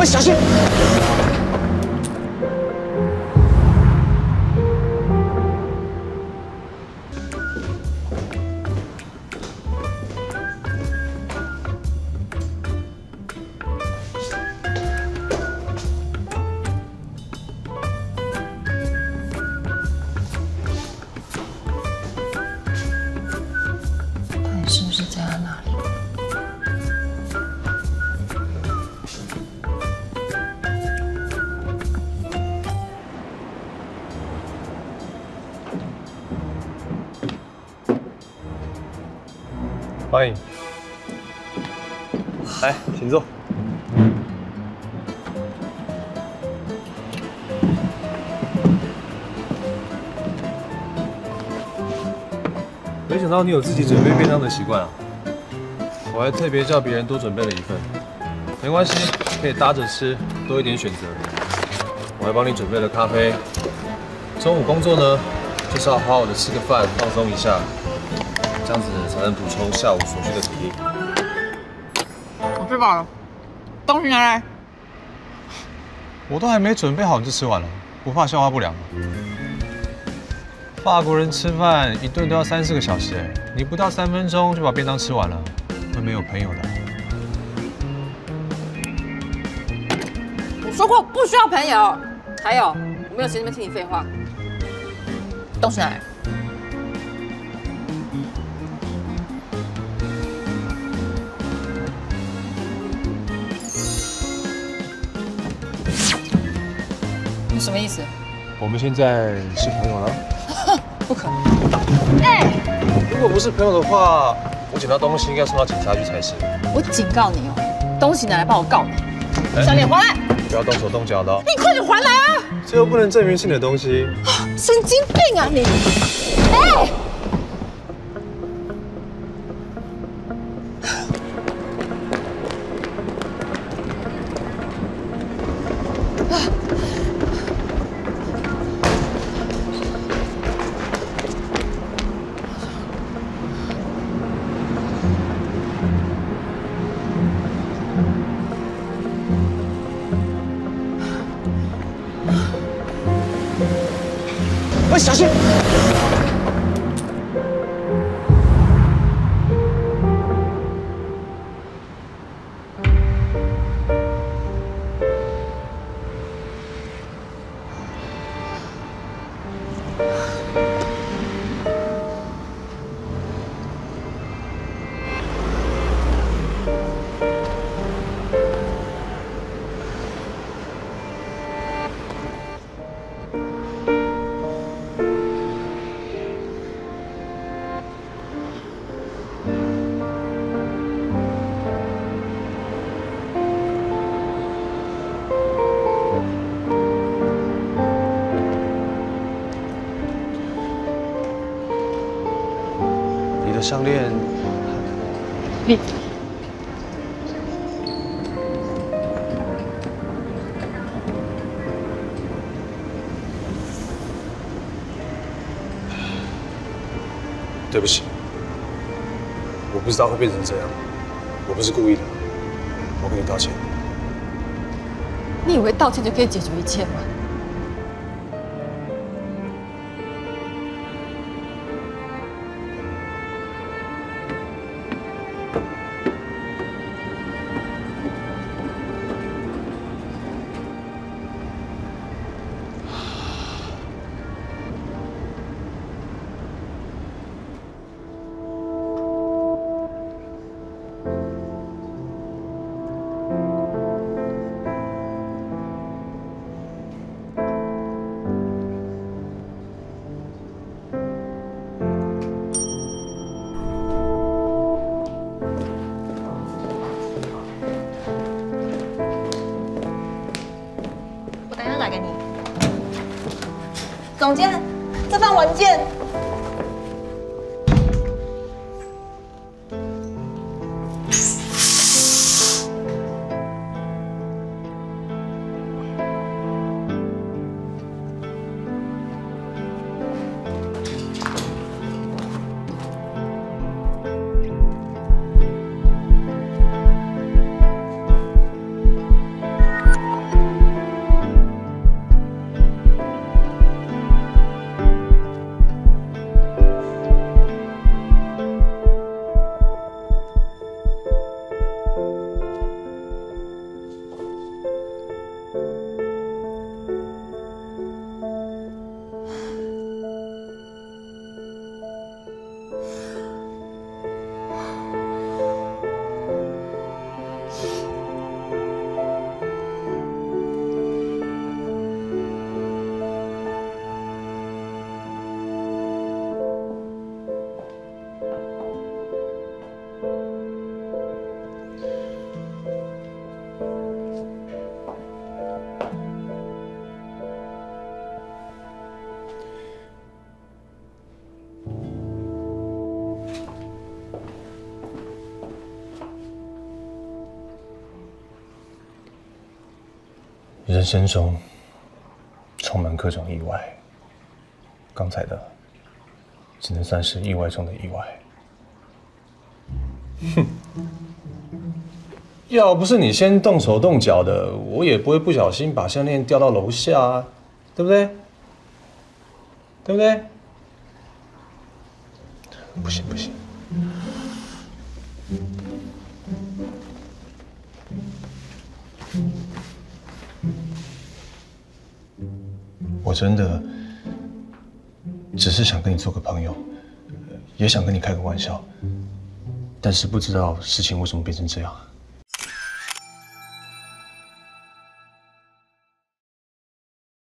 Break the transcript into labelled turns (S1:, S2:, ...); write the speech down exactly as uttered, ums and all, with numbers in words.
S1: 喂，小心！
S2: 到底是不是在他那里？
S3: 欢迎，来，请坐。没想到你有自己准备便当的习惯啊！我还特别叫别人多准备了一份。没关系，可以搭着吃，多一点选择。我还帮你准备了咖啡。中午工作呢，就是要好好的吃个饭，放松一下。 这样子才能补充下午所需的体力。
S2: 我吃饱了，东西拿来。
S3: 我都还没准备好你就吃完了，不怕消化不良吗？法国人吃饭一顿都要三四个小时，哎，你不到三分钟就把便当吃完了，会没有朋友的。
S2: 我说过不需要朋友。还有，我没有时间听你废话。东西拿来。 你什么意思？
S3: 我们现在是朋友了？
S2: 不可能！哎，
S3: 如果不是朋友的话，我捡到东西应该送到警察局才是。
S2: 我警告你哦，东西拿来，不然我告你！小脸还来！
S3: 不要动手动脚的。
S2: 你快点还来啊！
S3: 这又不能证明是你的东西。
S2: 神经病啊你！哎！
S1: 喂，小心！
S3: 你的项链，
S2: 你
S3: 对不起，我不知道会变成这样，我不是故意的，我跟你道歉。
S2: 你以为道歉就可以解决一切吗？总监，这份文件。
S3: 人生中充满各种意外，刚才的只能算是意外中的意外。哼，要不是你先动手动脚的，我也不会不小心把项链掉到楼下啊，对不对？对不对？不行不行。 我真的只是想跟你做个朋友，也想跟你开个玩笑，但是不知道事情为什么变成这样。